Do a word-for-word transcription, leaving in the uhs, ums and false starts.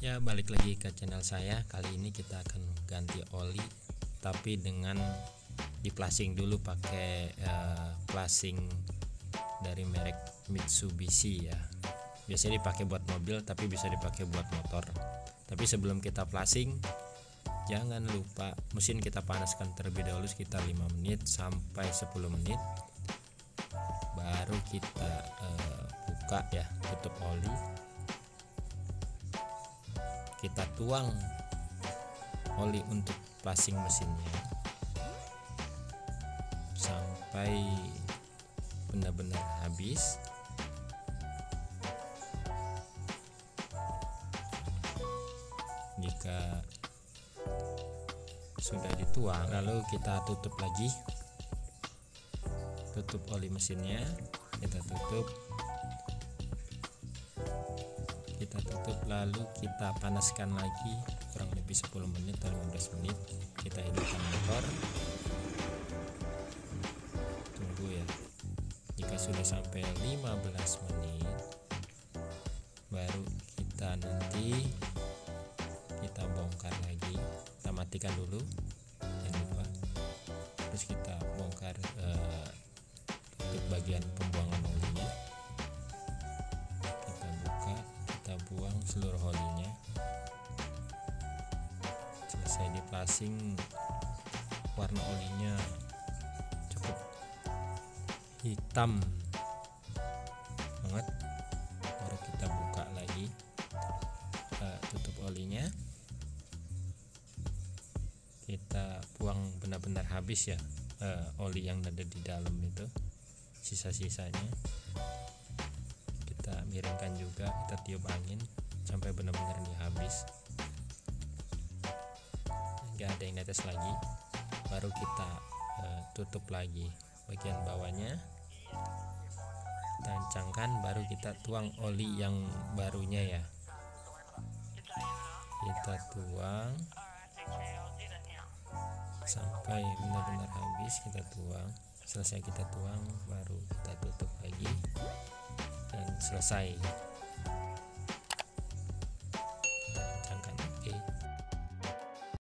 Ya, balik lagi ke channel saya. Kali ini kita akan ganti oli, tapi dengan di plasing dulu pakai uh, plasing dari merek Mitsubishi ya. Biasanya dipakai buat mobil, tapi bisa dipakai buat motor. Tapi sebelum kita plasing, jangan lupa mesin kita panaskan terlebih dahulu sekitar lima menit sampai sepuluh menit. Baru kita uh, buka ya, tutup oli. Kita tuang oli untuk plasing mesinnya sampai benar-benar habis. Jika sudah dituang, lalu kita tutup lagi, tutup oli mesinnya, kita tutup kita tutup lalu kita panaskan lagi kurang lebih sepuluh menit atau lima belas menit. Kita hidupkan motor, tunggu ya. Jika sudah sampai lima belas menit, baru kita nanti kita bongkar lagi. Kita matikan dulu, jangan lupa. Terus kita bongkar eh, tutup bagian pembuangan olinya, kita buka, kita buang seluruh olinya. Selesai di plasing, warna olinya cukup hitam banget. Baru kita buka lagi, kita tutup olinya, kita buang benar-benar habis ya eh, oli yang ada di dalam itu, sisa-sisanya kita miringkan juga, kita tiup angin sampai benar-benar dia habis, nggak ada yang netes lagi. Baru kita uh, tutup lagi bagian bawahnya, kita kencangkan, baru kita tuang oli yang barunya ya, kita tuang sampai benar-benar habis. Kita tuang, selesai kita tuang baru kita tutup lagi dan selesai.